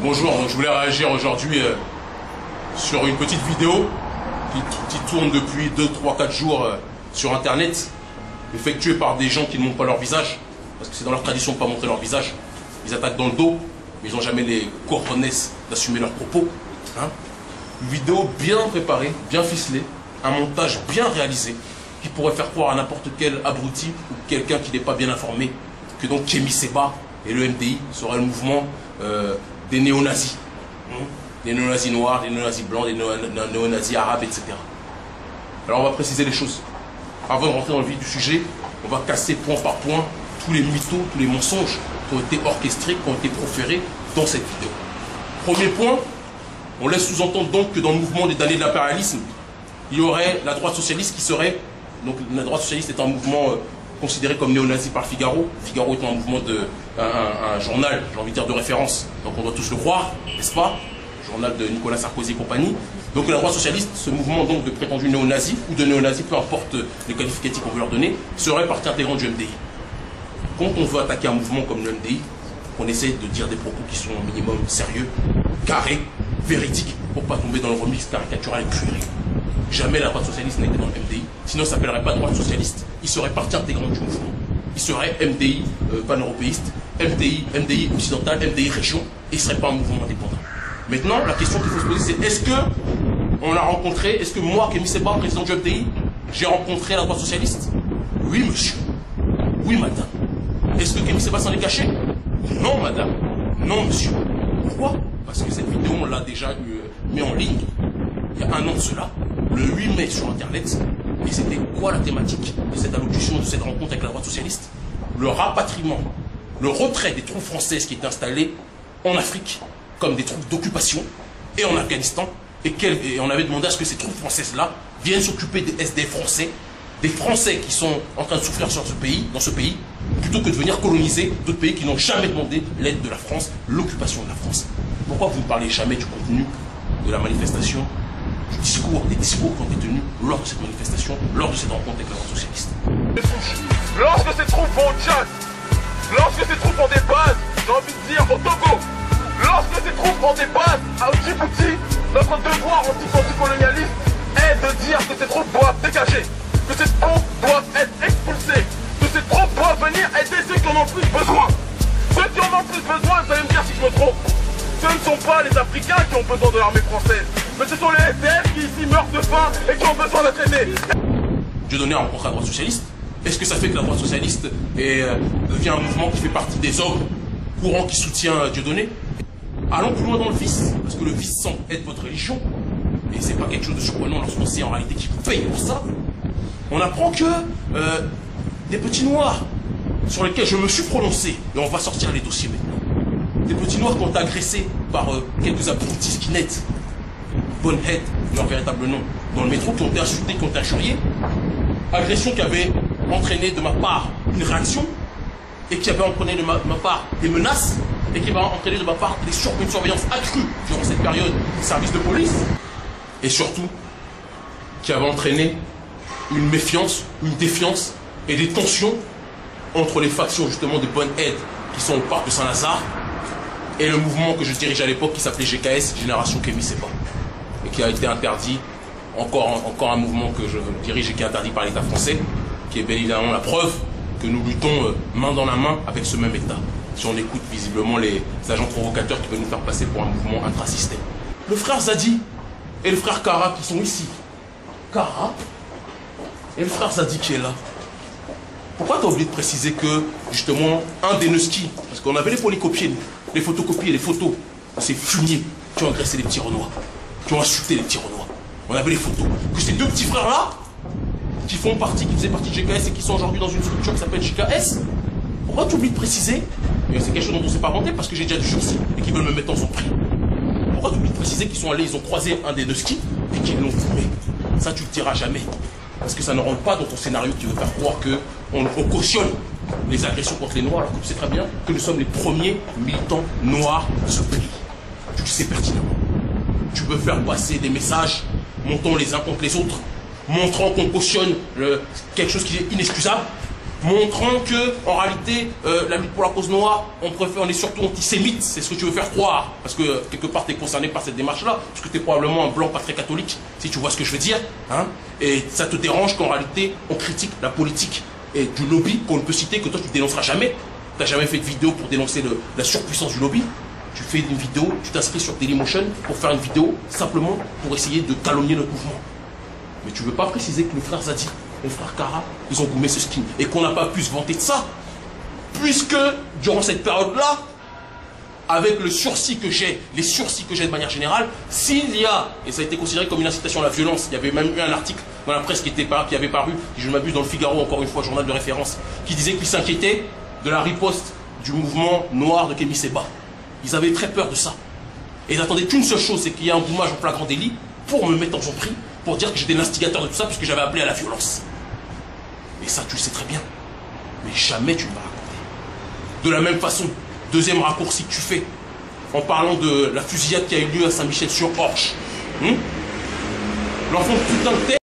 Bonjour, je voulais réagir aujourd'hui sur une petite vidéo qui tourne depuis 2, 3, 4 jours sur internet, effectuée par des gens qui ne montrent pas leur visage, parce que c'est dans leur tradition de ne pas montrer leur visage. Ils attaquent dans le dos, mais ils n'ont jamais les cojones d'assumer leurs propos. Hein? Une vidéo bien préparée, bien ficelée, un montage bien réalisé, qui pourrait faire croire à n'importe quel abruti ou quelqu'un qui n'est pas bien informé que donc Kémy Séba et le MDI seraient le mouvement des néo-nazis. Des néo-nazis noirs, des néo-nazis blancs, des néo-nazis arabes, etc. Alors on va préciser les choses. Avant de rentrer dans le vif du sujet, on va casser point par point tous les mythos, tous les mensonges qui ont été orchestrés, qui ont été proférés dans cette vidéo. Premier point, on laisse sous-entendre donc que dans le mouvement des damnés de l'impérialisme, il y aurait la droite socialiste qui serait, donc la droite socialiste est un mouvement considéré comme néo-nazi par Figaro. Figaro est un mouvement un journal, j'ai envie de dire, de référence, donc on doit tous le croire, n'est-ce pas? Journal de Nicolas Sarkozy et compagnie. Donc la droite socialiste, ce mouvement donc de prétendus néo-nazis ou de néo-nazis, peu importe les qualificatifs qu'on veut leur donner, serait partie intégrante du MDI. Quand on veut attaquer un mouvement comme le MDI, on essaie de dire des propos qui sont au minimum sérieux, carrés, véridiques, pour pas tomber dans le remix caricatural et puéril. Jamais la droite socialiste n'a été dans le MDI, sinon ça ne s'appellerait pas droite socialiste, il serait partie intégrante du mouvement. Il serait MDI pan-européiste, MDI occidental, MDI région, et il ne serait pas un mouvement indépendant. Maintenant, la question qu'il faut se poser, c'est est-ce que on l'a rencontré, est-ce que moi, Kémy Séba, président du MDI, j'ai rencontré la droite socialiste? Oui, monsieur. Oui, madame. Est-ce que Kémy Séba s'en est caché? Non, madame. Non, monsieur. Pourquoi? Parce que cette vidéo, on l'a déjà mis en ligne il y a un an de cela, le 8 mai sur Internet. Et c'était quoi la thématique de cette allocution, de cette rencontre avec la droite socialiste? Le rapatriement, le retrait des troupes françaises qui étaient installées en Afrique comme des troupes d'occupation et en Afghanistan. Et on avait demandé à ce que ces troupes françaises-là viennent s'occuper des SDF français, des Français qui sont en train de souffrir dans ce pays, plutôt que de venir coloniser d'autres pays qui n'ont jamais demandé l'aide de la France, l'occupation de la France. Pourquoi vous ne parlez jamais du contenu de la manifestation, des discours qui ont été tenus lors de cette manifestation, lors de cette rencontre avec la droite socialiste? Lorsque ces troupes vont au Tchad, lorsque ces troupes ont des bases, j'ai envie de dire au Togo, lorsque ces troupes ont des bases à Djibouti, notre devoir anticolonialiste est de dire que ces troupes doivent dégager, que ces troupes doivent être expulsées, que ces troupes doivent venir aider ceux qui en ont plus besoin. Ceux qui en ont plus besoin, vous allez me dire si je me trompe, ce ne sont pas les Africains qui ont besoin de l'armée française, mais ce sont les SDF qui ici meurent de faim et qui ont besoin d'être aidés. Dieudonné a rencontré la droite socialiste. Est-ce que ça fait que la droite socialiste devient un mouvement qui fait partie des hommes courants qui soutient Dieudonné? Allons plus loin dans le vice, parce que le vice semble être votre religion, et c'est pas quelque chose de surprenant lorsqu'on sait en réalité qui vous paye pour ça. On apprend que des petits noirs, sur lesquels je me suis prononcé, et on va sortir les dossiers maintenant, des petits noirs qui ont été agressés par quelques abrutis skinheads, Bonehead, leur véritable nom, dans le métro, qui ont été insultés, qui ont été injuriés, agression qui avait entraîné de ma part une réaction, et qui avait entraîné de ma part des menaces, et qui va entraîner de ma part une surveillance accrue durant cette période des services de police, et surtout qui avait entraîné une méfiance, une défiance et des tensions entre les factions justement de Bonehead qui sont au parc de Saint-Lazare et le mouvement que je dirigeais à l'époque qui s'appelait GKS, Génération Kémy Séba, et qui a été interdit, encore un mouvement que je dirige et qui est interdit par l'État français, qui est bien évidemment la preuve que nous luttons main dans la main avec ce même État. Si on écoute visiblement les agents provocateurs qui veulent nous faire passer pour un mouvement intrasystème. Le frère Zadi et le frère Kara qui sont ici. Kara et le frère Zadi qui est là. Pourquoi tu as oublié de préciser que, justement, un des Neuski, parce qu'on avait les polycopiés, les photocopies et les photos de ces fumiers qui ont agressé les petits Renois, qui ont insulté les petits Renois. On avait les photos. Que ces deux petits frères-là, qui faisaient partie de GKS et qui sont aujourd'hui dans une structure qui s'appelle GKS, pourquoi tu oublies de préciser? Et c'est quelque chose dont on ne s'est pas vanté parce que j'ai déjà du sursis et qu'ils veulent me mettre en son prix. Pourquoi tu oublies de préciser qu'ils sont allés, ils ont croisé un des Neuski et qu'ils l'ont fumé? Ça, tu le diras jamais. Parce que ça ne rentre pas dans ton scénario qui veut faire croire qu'on cautionne les agressions contre les Noirs, alors que tu sais très bien que nous sommes les premiers militants noirs de ce pays. Tu le sais pertinemment. Tu veux faire passer des messages, montons les uns contre les autres, montrant qu'on cautionne quelque chose qui est inexcusable. montrant que, en réalité, la lutte pour la cause noire, on est surtout antisémite, c'est ce que tu veux faire croire, parce que quelque part tu es concerné par cette démarche-là, parce que tu es probablement un blanc pas très catholique, si tu vois ce que je veux dire, hein, et ça te dérange qu'en réalité on critique la politique et du lobby qu'on ne peut citer, que toi tu dénonceras jamais. Tu n'as jamais fait de vidéo pour dénoncer la surpuissance du lobby. Tu fais une vidéo, tu t'inscris sur Dailymotion pour faire une vidéo simplement pour essayer de calomnier notre mouvement. Mais tu ne veux pas préciser que le frère Zadi, le frère Kara, ils ont gommé ce skin et qu'on n'a pas pu se vanter de ça, puisque durant cette période-là, avec le sursis que j'ai, les sursis que j'ai de manière générale, s'il y a, et ça a été considéré comme une incitation à la violence, il y avait même eu un article dans la presse qui avait paru, si je ne m'abuse, dans le Figaro, encore une fois, journal de référence, qui disait qu'ils s'inquiétaient de la riposte du mouvement noir de Kémy Séba. Ils avaient très peur de ça. Et ils n'attendaient qu'une seule chose, c'est qu'il y ait un boumage en flagrant délit pour me mettre en son prix, pour dire que j'étais l'instigateur de tout ça, puisque j'avais appelé à la violence. Et ça, tu le sais très bien. Mais jamais tu ne vas raconter. De la même façon, deuxième raccourci que tu fais, en parlant de la fusillade qui a eu lieu à Saint-Michel-sur-Orge. L'enfant de putain de terre